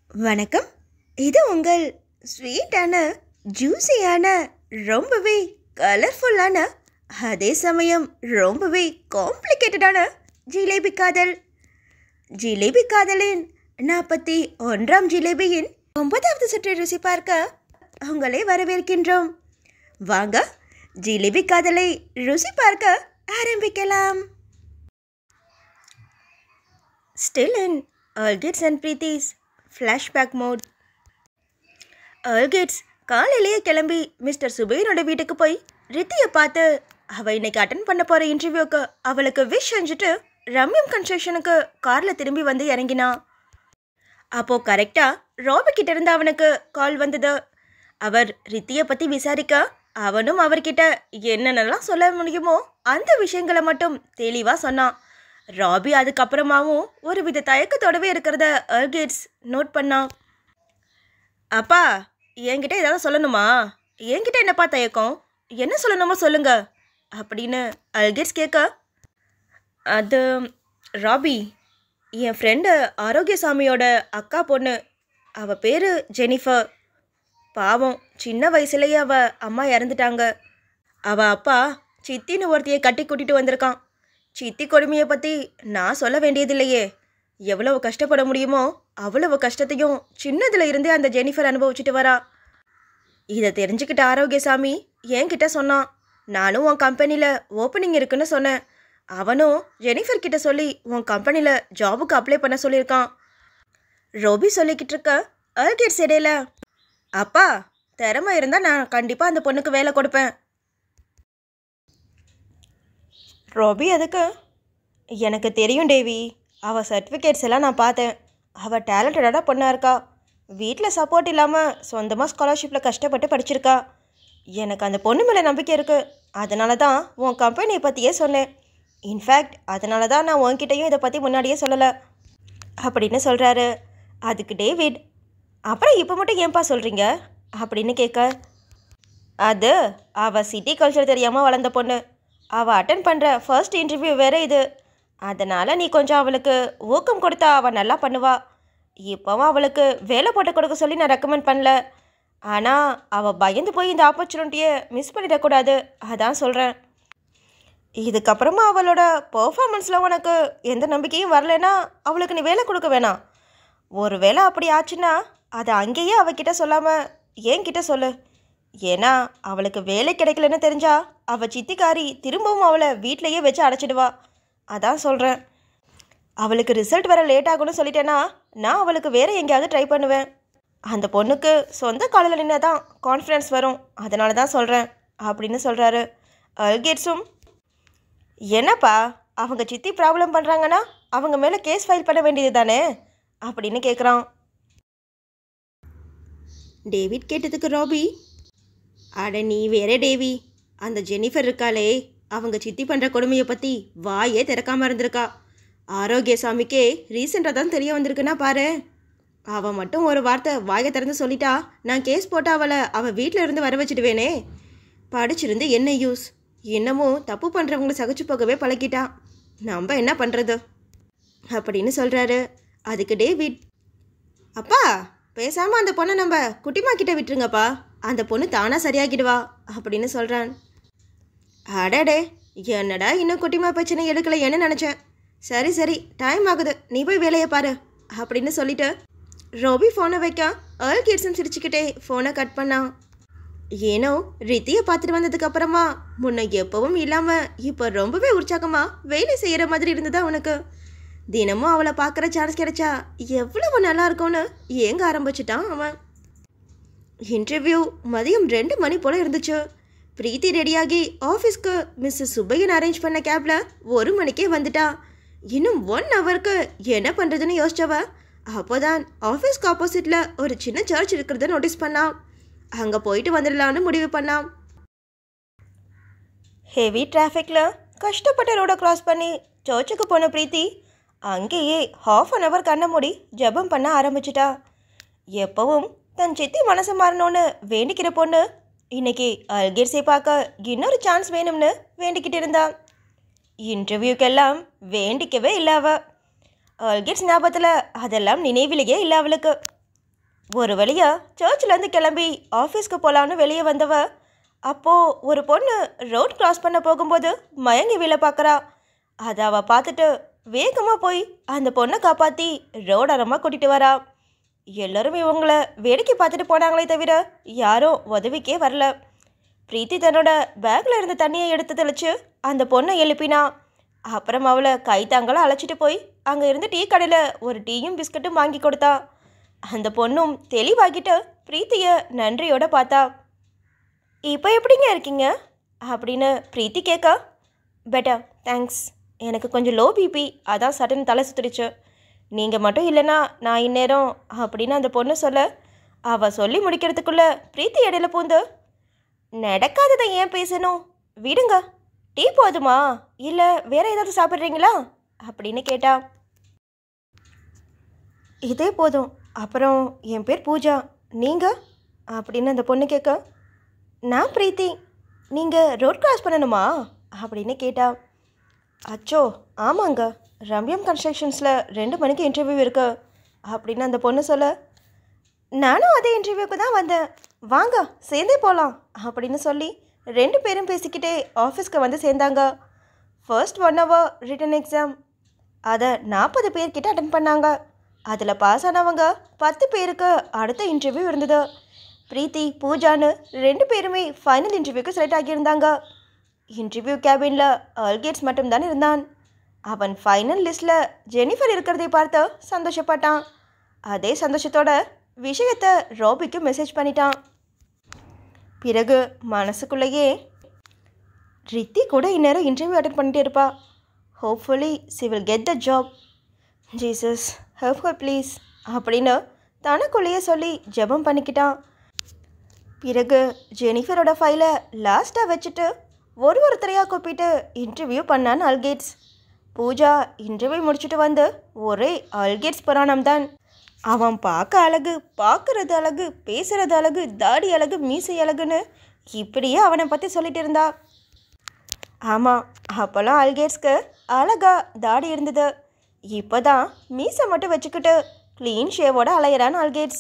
வணக்கம். இது உங்கள் ஸ்வீட்டான ஜூஸியான ரொம்பவே கலர்ஃபுல்லான அதே சமயம் ரொம்பவே காம்ப்ளிகேட்டடான ஜிலேபி காதல். ஜிலேபி காதலின் 41ஆம் ஜிலேபியின் 9வது சுற்றை ருசி பார்க்க உங்களை வரவேற்கின்றோம். வாங்க ஜிலேபி காதலை ருசி பார்க்க ஆரம்பிக்கலாம். Still in Algits and Preeti's flashback mode. Algits காலையிலேயே கிளம்பி மிஸ்டர் சுபையனோட வீட்டுக்கு போய் ரித்தியை பார்த்து அவள் இன்னைக்கு அட்டன் பண்ண போகிற இன்டர்வியூக்கு அவளுக்கு விஷ் செஞ்சுட்டு ரம்யம் கன்ஸ்ட்ரக்ஷனுக்கு காரில் திரும்பி வந்து இறங்கினான். அப்போது கரெக்டாக ராபிக்கிட்ட இருந்து அவனுக்கு கால் வந்தது. அவர் ரித்தியை பற்றி விசாரிக்க அவனும் அவர்கிட்ட என்னென்னலாம் சொல்ல முடியுமோ அந்த விஷயங்களை மட்டும் தெளிவாக சொன்னான். ராபி அதுக்கப்புறமாவும் ஒரு வித தயக்கத்தோடவே இருக்கிறத அல்கேட்ஸ் நோட் பண்ணான். அப்பா, என்கிட்ட ஏதாவது சொல்லணுமா? என்கிட்ட என்னப்பா தயக்கம்? என்ன சொல்லணுமோ சொல்லுங்க அப்படின்னு அல்கேட்ஸ் கேட்க, அது ராபி, என் ஃப்ரெண்டு ஆரோக்கியசாமியோட அக்கா பொண்ணு. அவள் பேர் ஜெனிஃபர். பாவம், சின்ன வயசுலேயே அவள் அம்மா இறந்துட்டாங்க. அவள் அப்பா சித்தின்னு ஒருத்தையை கட்டி கூட்டிகிட்டு வந்திருக்கான். சித்தி கொடுமையை பற்றி நான் சொல்ல வேண்டியதில்லையே. எவ்வளவு கஷ்டப்பட முடியுமோ அவ்வளவு கஷ்டத்தையும் சின்னதில் இருந்தே அந்த ஜெனிஃபர் அனுபவிச்சுட்டு வரா. இதை தெரிஞ்சுக்கிட்ட ஆரோக்கியசாமி என்கிட்ட சொன்னான். நானும் உன் கம்பெனியில் ஓப்பனிங் இருக்குன்னு சொன்னேன். அவனும் ஜெனிஃபர் கிட்ட சொல்லி உன் கம்பெனியில் ஜாபுக்கு அப்ளை பண்ண சொல்லியிருக்கான். ரோபி சொல்லிக்கிட்டு இருக்க அல்கேட்ஸ் இடையில, அப்பா, திறமை இருந்தால் நான் கண்டிப்பாக அந்த பொண்ணுக்கு வேலை கொடுப்பேன். ரோபி அதுக்கு, எனக்கு தெரியும் டேவி, அவள் சர்டிஃபிகேட்ஸ் எல்லாம் நான் பார்த்தேன். அவள் டேலண்டடாக பொண்ணாக இருக்கா. வீட்டில் சப்போர்ட் இல்லாமல் சொந்தமாக ஸ்காலர்ஷிப்பில் கஷ்டப்பட்டு படிச்சிருக்கா. எனக்கு அந்த பொண்ணு மேலே நம்பிக்கை இருக்குது. அதனால தான் உன் கம்பெனியை பற்றியே சொன்னேன். இன்ஃபேக்ட் அதனால தான் நான் உன்கிட்டையும் இதை பற்றி முன்னாடியே சொல்லலை அப்படின்னு சொல்கிறாரு. அதுக்கு டேவிட், அப்புறம் இப்போ மட்டும் ஏன்பா சொல்கிறீங்க அப்படின்னு கேட்க, அது அவள் சிட்டி கல்ச்சர் தெரியாமல் வளர்ந்த பொண்ணு. அவள் அட்டன் பண்ணுற ஃபர்ஸ்ட் இன்டர்வியூ வேறு இது. அதனால் நீ கொஞ்சம் அவளுக்கு ஊக்கம் கொடுத்தா அவள் நல்லா பண்ணுவா. இப்போவும் அவளுக்கு வேலை போட்டு கொடுக்க சொல்லி நான் ரெக்கமெண்ட் பண்ணல. ஆனால் அவள் பயந்து போய் இந்த ஆப்பர்ச்சுனிட்டியை மிஸ் பண்ணிடக்கூடாது, அதான் சொல்கிறேன். இதுக்கப்புறமா அவளோட பர்ஃபார்மன்ஸில் உனக்கு எந்த நம்பிக்கையும் வரலைன்னா அவளுக்கு நீ வேலை கொடுக்க வேணாம். ஒரு வேளை அப்படி ஆச்சுன்னா அதை அங்கேயே அவகிட்ட சொல்லாமல் என்கிட்ட சொல்லு. ஏன்னா அவளுக்கு வேலை கிடைக்கலன்னு தெரிஞ்சா அவள் சித்திக்காரி திரும்பவும் அவளை வீட்டிலையே வச்சு அடைச்சிடுவா, அதான் சொல்கிறேன். அவளுக்கு ரிசல்ட் வர லேட் ஆகும்னு சொல்லிட்டேன்னா நான் அவளுக்கு வேறு எங்கேயாவது ட்ரை பண்ணுவேன். அந்த பொண்ணுக்கு சொந்த காலில் நின்று தான் கான்ஃபிடன்ஸ் வரும், அதனால தான் சொல்கிறேன் அப்படின்னு சொல்கிறாரு. அல்கேட்ஸும், என்னப்பா, அவங்க சித்தி ப்ராப்ளம் பண்ணுறாங்கன்னா அவங்க மேலே கேஸ் ஃபைல் பண்ண வேண்டியது தானே அப்படின்னு கேட்குறான். டேவிட் கேட்டதுக்கு ராபி, அட நீ வேற டேவி, அந்த ஜெனிஃபர் இருக்காளே, அவங்க சித்தி பண்ணுற கொடுமையை பற்றி வாயே திறக்காமல் இருந்திருக்கா. ஆரோக்கியசாமிக்கே ரீசெண்டாக தான் தெரிய வந்திருக்குன்னா பாரு. அவள் மட்டும் ஒரு வார்த்தை வாயை திறந்து சொல்லிட்டா நான் கேஸ் போட்டு அவள் வீட்டில் இருந்து வர வச்சுடுவேனே. படிச்சிருந்து என்ன யூஸ்? இன்னமும் தப்பு பண்ணுறவங்களை சகிச்சு போகவே பழகிட்டா. நம்ம என்ன பண்ணுறது அப்படின்னு சொல்கிறாரு. அதுக்கு டேவிட், அப்பா, பேசாமல் அந்த பொண்ணை நம்ம குட்டிமா கிட்ட விட்டுருங்கப்பா, அந்த பொண்ணு தானாக சரியாகிடுவா அப்படின்னு சொல்கிறான். அடடே, என்னடா இன்னும் குட்டிமா பிரச்சனை எடுக்கலை என்ன நினச்சேன். சரி சரி, டைம் ஆகுது, நீ போய் வேலையை பாரு அப்படின்னு சொல்லிட்டு ரோபி ஃபோனை வைக்க அல்கேட்ஸும் சிரிச்சுக்கிட்டே ஃபோனை கட் பண்ணான். ஏனோ ரித்தியை பார்த்துட்டு வந்ததுக்கப்புறமா முன்ன எப்பவும் இல்லாமல் இப்போ ரொம்பவே உற்சாகமாக வேலை செய்கிற மாதிரி இருந்ததா உனக்கு. தினமும் அவளை பார்க்குற சான்ஸ் கிடைச்சா எவ்வளவு நல்லா இருக்கும்னு ஏங்க ஆரம்பிச்சிட்டான் அவன். இன்டர்வியூ மதியம் 2 மணி போல் இருந்துச்சு. பிரீத்தி ரெடியாகி ஆஃபீஸ்க்கு மிஸ்ஸஸ் சுப்பையன் அரேஞ்ச் பண்ண கேபில் 1 மணிக்கே வந்துட்டா. இன்னும் 1 ஹவருக்கு என்ன பண்ணுறதுன்னு யோசிச்சவ அப்போதான் ஆஃபீஸ்க்கு ஆப்போசிட்டில் ஒரு சின்ன சர்ச் இருக்கிறத நோட்டீஸ் பண்ணான். அங்கே போயிட்டு வந்துடலான்னு முடிவு பண்ணான். ஹெவி டிராஃபிக்கில் கஷ்டப்பட்ட ரோடை க்ராஸ் பண்ணி சர்ச்சுக்கு போன பிரீத்தி அங்கேயே ½ அன் ஹவர் கண்ணை மூடி ஜெபம் பண்ண ஆரம்பிச்சிட்டா. எப்பவும் தன் சித்தி மனசு மாறணும்னு வேண்டிக்கிற பொண்ணு இன்னைக்கு அல்கேட்ஸை பார்க்க இன்னொரு சான்ஸ் வேணும்னு வேண்டிக்கிட்டு இருந்தா. இன்டர்வியூக்கெல்லாம் வேண்டிக்கவே இல்லை அவ. அல்கேட்ஸ் ஞாபகத்தில் அதெல்லாம் நினைவிலேயே இல்லை அவளுக்கு. ஒரு வழியா சர்ச்சிலேருந்து கிளம்பி ஆஃபீஸ்க்கு போகலான்னு வெளியே வந்தவ அப்போது ஒரு பொண்ணு ரோட் கிராஸ் பண்ண போகும்போது மயங்கி விழ பார்க்குறா. அதை அவள் பார்த்துட்டு வேகமாக போய் அந்த பொண்ணை காப்பாற்றி ரோடரமாக கூட்டிகிட்டு வரா. எல்லோரும் இவங்கள வேடிக்கை பார்த்துட்டு போனாங்களே தவிர யாரும் உதவிக்கே வரல. பிரீத்தி தன்னோட பேக்கில் இருந்த தண்ணியை எடுத்து தெளிச்சு அந்த பொண்ணை எழுப்பினா. அப்புறம் அவளை கைத்தாங்களாக அழைச்சிட்டு போய் அங்கே இருந்து டீ கடையில் ஒரு டீயும் பிஸ்கட்டும் வாங்கி கொடுத்தா. அந்த பொண்ணும் தெளிவாகிட்டு பிரீத்தியை நன்றியோட பார்த்தா. இப்போ எப்படிங்க இருக்கீங்க அப்படின்னு பிரீத்தி கேட்க. பெட்டர் தேங்க்ஸ், எனக்கு கொஞ்சம் லோ பிபி, அதான் சட்டன் தலை சுத்துடுச்சு. நீங்கள் மட்டும் இல்லைனா நான் இந்நேரம் அப்படின்னு அந்த பொண்ணு சொல்ல, அவள் சொல்லி முடிக்கிறதுக்குள்ள பிரீத்தி இடையில பூந்து, நடக்காததை ஏன் பேசணும், விடுங்க, டீ போதுமா இல்லை வேற ஏதாவது சாப்பிட்றீங்களா அப்படின்னு கேட்டா. இதே போதும், அப்புறம் என் பேர் பூஜா, நீங்கள் அப்படின்னு அந்த பொண்ணு கேட்க. நான் பிரீத்தி, நீங்கள் ரோட் கிராஸ் பண்ணணுமா அப்படின்னு கேட்டா. அச்சோ ஆமாங்க, ரம்யம் கன்ஸ்ட்ரக்ஷன்ஸில் 2 மணிக்கு இன்டர்வியூ இருக்கு அப்படின்னு அந்த பொண்ணு சொல்ல, நானும் அதே இன்டர்வியூக்கு தான் வந்தேன், வாங்க சேர்ந்தே போகலாம் அப்படின்னு சொல்லி 2 பேரும் பேசிக்கிட்டே ஆஃபீஸ்க்கு வந்து சேர்ந்தாங்க. ஃபர்ஸ்ட் 1 hour ரிட்டன் எக்ஸாம், அதை 40 பேர்கிட்ட அட்டன் பண்ணாங்க. அதில் பாஸ் ஆனவங்க 10 பேருக்கு அடுத்த இன்டர்வியூ இருந்தது. பிரீத்தி பூஜான்னு 2 பேருமே ஃபைனல் இன்டர்வியூக்கு செலக்ட் ஆகியிருந்தாங்க. இன்டர்வியூ கேபினில் ஆல்கேட்ஸ் மட்டும்தான் இருந்தான். அவன் ஃபைனல் லிஸ்ட்டில் ஜெனிஃபர் இருக்கிறதை பார்த்து சந்தோஷப்பட்டான். அதே சந்தோஷத்தோட விஷயத்தை ராபிக்கு மெசேஜ் பண்ணிட்டான். பிறகு மனசுக்குள்ளேயே, ரித்தி கூட இந்நேரம் இன்டர்வியூ அட்டன் பண்ணிட்டே இருப்பா, hopefully she will get the job, Jesus help her please அப்படின்னு தனக்குள்ளேயே சொல்லி ஜெபம் பண்ணிக்கிட்டான். பிறகு ஜெனிஃபரோட ஃபைலை லாஸ்ட்டாக வச்சுட்டு ஒருத்தரையாக கூப்பிட்டு இன்டர்வியூ பண்ணான் ஆல்கேட்ஸ். பூஜா இன்டர்வியூ முடிச்சுட்டு வந்து ஒரே ஆல்கேட்ஸ் புராணம்தான். அவன் பார்க்க அழகு, பார்க்குறது அழகு, பேசுகிறது அழகு, தாடி அழகு, மீசை அழகுன்னு இப்படியே அவனை பற்றி சொல்லிட்டு இருந்தா. ஆமாம், அப்போல்லாம் ஆல்கேட்ஸ்க்கு அழகா தாடி இருந்தது. இப்போ தான் மீசை மட்டும் வச்சுக்கிட்டு க்ளீன் ஷேவோட அலையிறான் ஆல்கேட்ஸ்.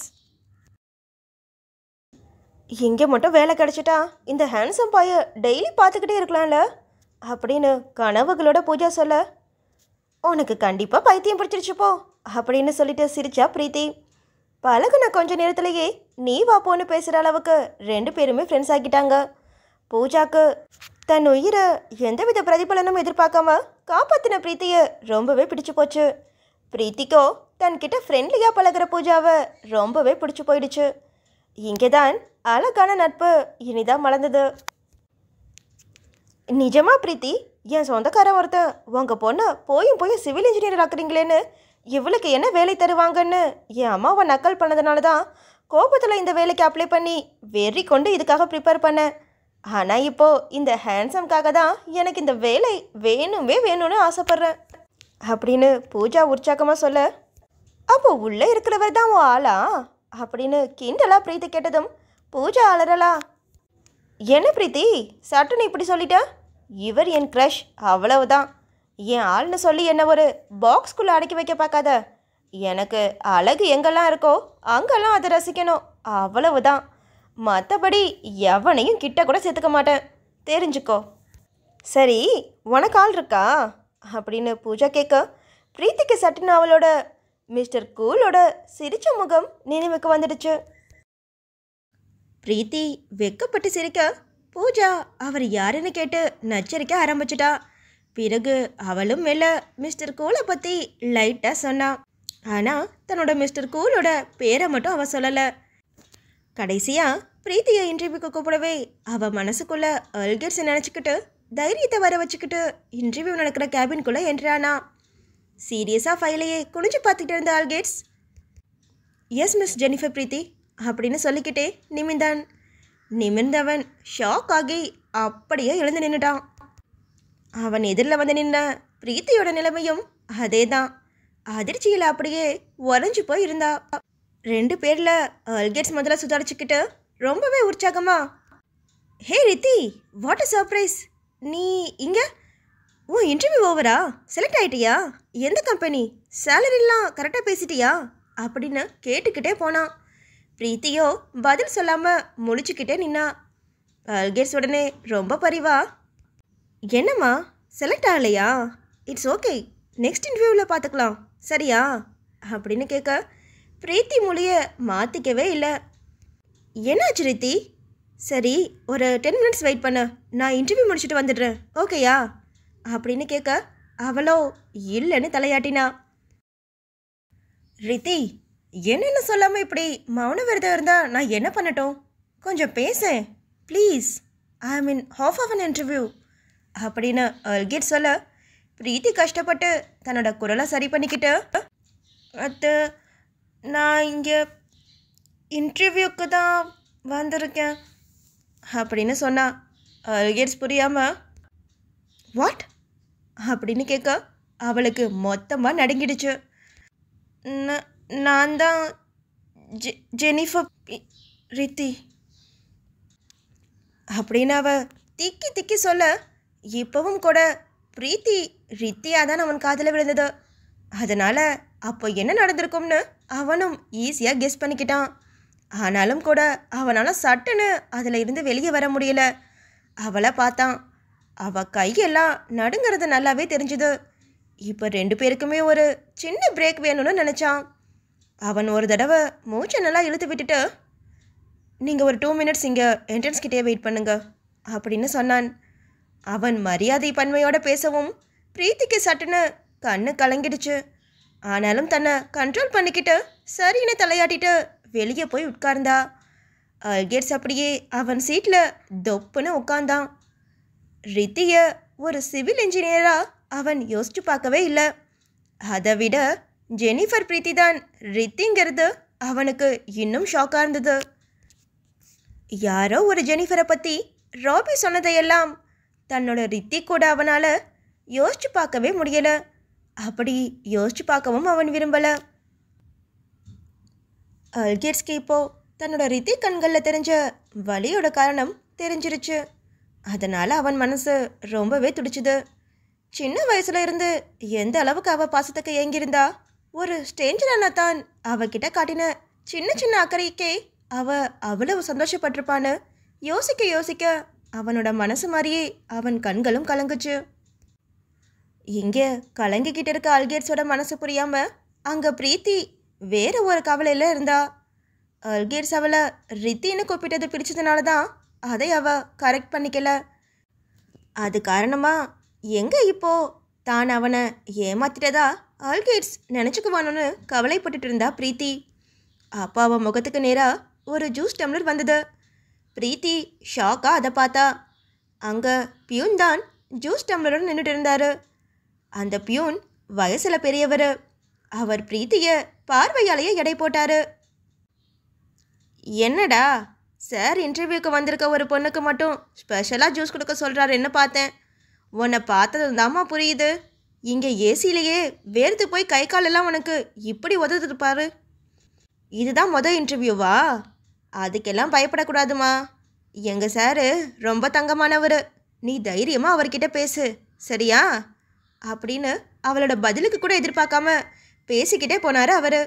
இங்கே மட்டும் வேலை கிடச்சிட்டா இந்த ஹேண்ட்ஸம் பாயை டெய்லி பார்த்துக்கிட்டே இருக்கலாம்ல அப்படின்னு கனவுகளோட பூஜா சொல்ல, உனக்கு கண்டிப்பாக பைத்தியம் பிடிச்சிருச்சுப்போ அப்படின்னு சொல்லிட்டு சிரிச்சா பிரீத்தி. பழகுன கொஞ்ச நேரத்துலேயே நீ வாப்போன்னு பேசுகிற அளவுக்கு 2 பேருமே ஃப்ரெண்ட்ஸ் ஆகிட்டாங்க. பூஜாக்கு தன் உயிரை எந்தவித பிரதிபலனும் எதிர்பார்க்காம காப்பாற்றின பிரீத்தியை ரொம்பவே பிடிச்சு போச்சு. பிரீத்திக்கோ தன்கிட்ட ஃப்ரெண்ட்லியாக பழகிற பூஜாவை ரொம்பவே பிடிச்சி போயிடுச்சு. இங்கே தான் அழகான நட்பு இனிதான் மலர்ந்தது. நிஜமா பிரீத்தி, என் சொந்தக்காரன் ஒருத்தன் உங்கள் பொண்ணை போயும் சிவில் இன்ஜினியர் ஆக்குறீங்களேன்னு இவளுக்கு என்ன வேலை தருவாங்கன்னு என் அம்மாவை நக்கல் பண்ணதுனால தான் கோபத்தில் இந்த வேலைக்கு அப்ளை பண்ணி வெறி கொண்டு இதுக்காக ப்ரிப்பேர் பண்ணேன். ஆனால் இப்போது இந்த ஹேண்ட்ஸம்காக தான் எனக்கு இந்த வேலை வேணும்னு ஆசைப்பட்றேன் அப்படின்னு பூஜா உற்சாகமாக சொல்ல, அப்போ உள்ளே இருக்கிறவர் தான் உன் ஆளா அப்படின்னு கிண்டலா பிரீத்தி கேட்டதும் பூஜா அலறலா. என்ன பிரீத்தி சட்டுன்னு இப்படி சொல்லிட்டா, இவர் என் க்ரஷ், அவ்வளவுதான். என் ஆள்னு சொல்லி என்ன ஒரு பாக்ஸ்குள்ளே அடக்கி வைக்க பார்க்காத. எனக்கு அழகு எங்கெல்லாம் இருக்கோ அங்கெல்லாம் அதை ரசிக்கணும், அவ்வளவுதான். மற்றபடி எவனையும் கிட்ட கூட சேர்த்துக்க மாட்டேன், தெரிஞ்சுக்கோ. சரி, உனக்கு ஆள் இருக்கா அப்படின்னு பூஜா கேட்க, பிரீத்திக்கு சட்டுன்னு அவளோட மிஸ்டர் கூலோட சிரிச்ச முகம் நினைவுக்கு வந்துடுச்சு. பிரீத்தி வெக்கப்பட்டு சிரிக்க, பூஜா அவர் யாருன்னு கேட்டு நச்சரிக்க ஆரம்பிச்சிட்டா. பிறகு அவளும் மெல்ல மிஸ்டர் கூலை பற்றி லைட்டாக சொன்னா. ஆனால் தன்னோட மிஸ்டர் கூலோட பேரை மட்டும் அவள் சொல்லலை. கடைசியாக பிரீத்தியை இன்டர்வியூக்கு கூப்பிடவே அவள் மனசுக்குள்ளே ஆல்கேட்ஸை நினச்சிக்கிட்டு தைரியத்தை வர வச்சுக்கிட்டு இன்டர்வியூ நடக்கிற கேபின்குள்ளே என்ட்ரானா. சீரியஸாக ஃபைலையே குனிஞ்சு பார்த்துக்கிட்டு இருந்த ஆல்கேட்ஸ், எஸ் மிஸ் ஜெனிஃபர் பிரீத்தி அப்படின்னு சொல்லிக்கிட்டே நிமிர்ந்தவன் ஷாக் ஆகி அப்படியே எழுந்து நின்றுட்டான். அவன் எதிரில் வந்து நின்ன பிரீத்தியோட நிலைமையும் அதே தான். அதிர்ச்சியில் அப்படியே உறைஞ்சு போய் இருந்தா. 2 பேரில் ஆல்கேட்ஸ் முதல்ல சுதாரிச்சுக்கிட்டு ரொம்பவே உற்சாகமா, hey Rithi, what a surprise, நீ இங்கே, உன் இன்டர்வியூ ஓவரா, செலக்ட் ஆகிட்டியா, எந்த கம்பெனி, சேலரிலாம் கரெக்டாக பேசிட்டியா அப்படின்னு கேட்டுக்கிட்டே போனான். பிரீத்தியோ பதில் சொல்லாமல் முழிச்சுக்கிட்டே நின்னா. அல்கேட்ஸ் உடனே ரொம்ப பரிவா, என்னம்மா செலக்ட் ஆகலையா? இட்ஸ் ஓகே, நெக்ஸ்ட் இன்டர்வியூவில் பார்த்துக்கலாம் சரியா அப்படின்னு கேட்க பிரீத்தி மொழிய மாற்றிக்கவே இல்லை. என்னாச்சு ரித்தி? சரி ஒரு 10 மினிட்ஸ் வெயிட் பண்ண, நான் இன்டர்வியூ முடிச்சுட்டு வந்துடுறேன் ஓகேயா அப்படின்னு கேட்க அவளோ இல்லைன்னு தலையாட்டினா. ரித்தி என்னென்னு சொல்லாமல் இப்படி மௌன விரதம் இருந்தால் நான் என்ன பண்ணட்டும்? கொஞ்சம் பேசேன் please, I mean half of an interview அப்படின்னு அல்கேட் சொல்ல பிரீத்தி கஷ்டப்பட்டு தன்னோட குரலை சரி பண்ணிக்கிட்டு, அது நான் இங்கே இன்டர்வியூக்கு தான் வந்திருக்கேன் அப்படின்னு சொன்னா. அல்கேட்ஸ் புரியாமல் வாட் அப்படின்னு கேட்க அவளுக்கு மொத்தமாக நடுங்கிடுச்சு. நான் தான் ஜெனிஃபர் ரித்தி அப்படின்னு அவ திக்கி திக்கி சொல்ல இப்பவும் கூட பிரீத்தி ரித்தியாக தான் அவன் காதில் விழுந்தது. அதனால் அப்போ என்ன நடந்திருக்கும்னு அவனும் ஈஸியாக கெஸ் பண்ணிக்கிட்டான். ஆனாலும் கூட அவனால் சட்டுன்னு அதில் இருந்து வெளியே வர முடியல. அவளை பார்த்தான். அவள் கையெல்லாம் நடுங்கிறது நல்லாவே தெரிஞ்சுது. இப்போ 2 பேருக்குமே ஒரு சின்ன பிரேக் வேணும்னு நினச்சான். அவன் ஒரு தடவை மூச்சை நல்லா இழுத்து விட்டுட்டு, நீங்கள் ஒரு 2 மினிட்ஸ் இங்கே என்ட்ரன்ஸ் கிட்டே வெயிட் பண்ணுங்க அப்படின்னு சொன்னான். அவன் மரியாதை பன்மையோடு பேசவும் பிரீத்திக்கு சட்டுன்னு கண்ணு கலங்கிடுச்சு. ஆனாலும் தன்னை கண்ட்ரோல் பண்ணிக்கிட்டு சரின்னு தலையாட்டிட்டு வெளியே போய் உட்கார்ந்தா. அல்கேட்ஸ் அப்படியே அவன் சீட்டில் தொப்புன்னு உட்கார்ந்தான். ரித்தியை ஒரு சிவில் இன்ஜினியராக அவன் யோசிச்சு பார்க்கவே இல்லை. அதை விட ஜெனிஃபர் பிரீத்தி தான் ரித்திங்கிறது அவனுக்கு இன்னும் ஷாக்காக இருந்தது. யாரோ ஒரு ஜெனிஃபரை பற்றி ராபி சொன்னதையெல்லாம் தன்னோட ரித்தி கூட அவனால் யோசிச்சு பார்க்கவே முடியலை. அப்படி யோசிச்சு பார்க்கவும் அவன் விரும்பலை. அல்கேட்ஸ்க்கு இப்போது தன்னோட ரித்தி கண்களில் தெரிஞ்ச வலியோட காரணம் தெரிஞ்சிருச்சு. அதனால் அவன் மனசு ரொம்பவே துடிச்சுது. சின்ன வயசுல இருந்து எந்த அளவுக்கு அவள் பாசத்துக்கு ஏங்கியிருந்தா, ஒரு ஸ்ட்ரேஞ்சரான தான் அவகிட்ட காட்டின சின்ன சின்ன அக்கறைக்கே அவ்வளவு சந்தோஷப்பட்டிருப்பான்னு யோசிக்க யோசிக்க அவனோட மனசு மாதிரியே அவன் கண்களும் கலங்குச்சு. இங்கே கலங்கிக்கிட்டு இருக்க அல்கேட்ஸோட மனசு புரியாமல் அங்கே பிரீத்தி வேற ஒரு கவலையில் இருந்தா. அல்கேட்ஸ் அவளை ரித்தின்னு கூப்பிட்டது பிடிச்சதுனால தான் அதை அவள் கரெக்ட் பண்ணிக்கல. அது காரணமாக எங்கே இப்போ தான் அவனை ஏமாத்திட்டதா அல்கேட்ஸ் நினச்சிக்குவானோன்னு கவலைப்பட்டுட்டு இருந்தா பிரீத்தி. அப்போ அவன் முகத்துக்கு நேராக ஒரு ஜூஸ் டம்ளர் வந்தது. பிரீத்தி ஷாக்காக அதை பார்த்தா. அங்கே பியூன் தான் ஜூஸ் டம்ளரோடு நின்றுட்டு இருந்தார். அந்த பியூன் வயசில் பெரியவர். அவர் பிரீத்தியை பார்வையாலேயே எடை போட்டார். என்னடா சார் இன்டர்வியூக்கு வந்திருக்க ஒரு பொண்ணுக்கு மட்டும் ஸ்பெஷலாக ஜூஸ் கொடுக்க சொல்கிறாரு என்ன பார்த்தேன். உன்னை பார்த்தது தாம்மா புரியுது. இங்கே ஏசிலேயே வேர்த்து போய் கை காலெல்லாம் உனக்கு இப்படி உதவுதுப்பாரு. இதுதான் இன்டர்வியூவா? அதுக்கெல்லாம் பயப்படக்கூடாதுமா. எங்கள் சாரு ரொம்ப தங்கமானவர். நீ தைரியமாக அவர்கிட்ட பேசு சரியா அப்படின்னு அவளோட பதிலுக்கு கூட எதிர்பார்க்காம பேசிக்கிட்டே போனார் அவர்.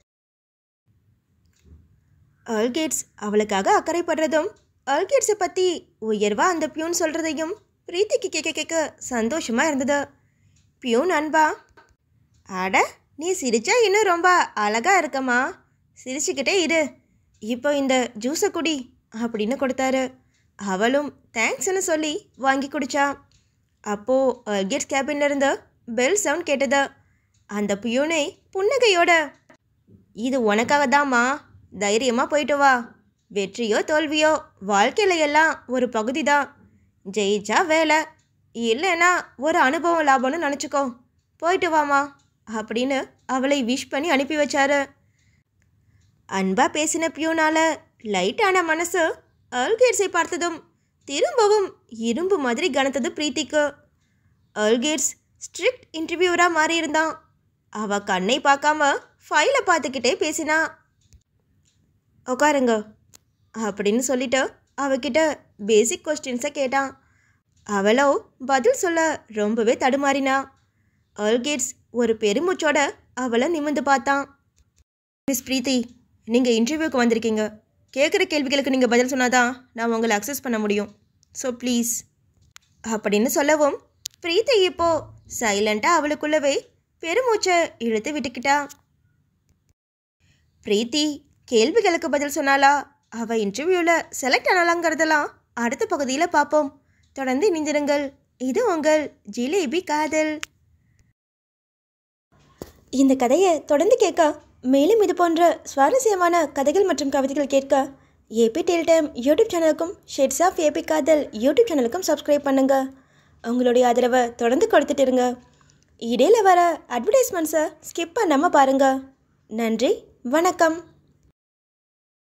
அல்கேட்ஸ் அவளுக்காக அக்கறைப்படுறதும் அல்கேட்ஸை பற்றி உயர்வாக அந்த பியூன் சொல்கிறதையும் பிரீத்திக்கு கேட்க கேட்க சந்தோஷமாக இருந்தது. பியூன் அன்பா, அட நீ சிரிச்சா இன்னும் ரொம்ப அழகாக இருக்கம்மா, சிரிச்சுக்கிட்டே இரு, இப்போ இந்த ஜூஸை குடி அப்படின்னு கொடுத்தாரு. அவளும் தேங்க்ஸ்ன்னு சொல்லி வாங்கி குடிச்சா. அப்போது அல்கேட்ஸ் கேபின்ல இருந்து பெல் சவுண்ட் கேட்டது. அந்த பியூனை புன்னகையோட, இது உனக்காக தாம்மா, தைரியமாக போயிட்டு வா. வெற்றியோ தோல்வியோ வாழ்க்கையில எல்லாம் ஒரு பகுதி தான். ஜெயிச்சா வேலை, இல்லைன்னா ஒரு அனுபவம் லாபம்னு நினச்சிக்கோ. போயிட்டு வாமா அப்படின்னு அவளை விஷ் பண்ணி அனுப்பி வச்சாரு. அன்பா பேசின பியூனால லைட்டான மனசு அல்கேட்ஸை பார்த்ததும் திரும்பவும் இரும்பு மாதிரி கனத்தது பிரீத்திக்கு. அல்கேட்ஸ் ஸ்ட்ரிக்ட் இன்டர்வியூவராக மாறியிருந்தான். அவள் கண்ணை பார்க்காம ஃபைலை பார்த்துக்கிட்டே பேசினா. உட்காருங்க அப்படின்னு சொல்லிட்டு அவகிட்ட பேசிக் கொஸ்டின்ஸை கேட்டான். அவளோ பதில் சொல்ல ரொம்பவே தடுமாறினா. அல்கேட்ஸ் ஒரு பெருமூச்சோட அவளை நிமிர்ந்து பார்த்தான். மிஸ் பிரீத்தி, நீங்கள் இன்டர்வியூக்கு வந்திருக்கீங்க. கேட்குற கேள்விகளுக்கு நீங்கள் பதில் சொன்னாதான் நான் உங்களை அக்சஸ் பண்ண முடியும். ஸோ ப்ளீஸ் அப்படின்னு சொல்லவும் பிரீத்தி இப்போ சைலண்ட்டாக அவளுக்குள்ளவே பெருமூச்சை இழுத்து விட்டுக்கிட்டா. பிரீத்தி கேள்விகளுக்கு பதில் சொன்னாலா, அவள் இன்டர்வியூவில் செலக்ட் ஆனாலாங்கிறதெல்லாம் அடுத்த பகுதியில் பார்ப்போம். தொடர்ந்து இணைந்திருங்கள். இது உங்கள் ஜிலேபி காதல். இந்த கதையை தொடர்ந்து கேட்க, மேலும் இது போன்ற சுவாரஸ்யமான கதைகள் மற்றும் கவிதைகள் கேட்க ஏபி டெல் டைம் யூடியூப் சேனலுக்கும் ஷேட்ஸ் ஆஃப் ஏபி காதல் யூடியூப் சேனலுக்கும் சப்ஸ்கிரைப் பண்ணுங்கள். உங்களுடைய ஆதரவை தொடர்ந்து கொடுத்துட்டு இருங்க. இடையில் வர அட்வர்டைஸ்மெண்ட்ஸை ஸ்கிப் பண்ணாமல் பாருங்கள். நன்றி, வணக்கம்.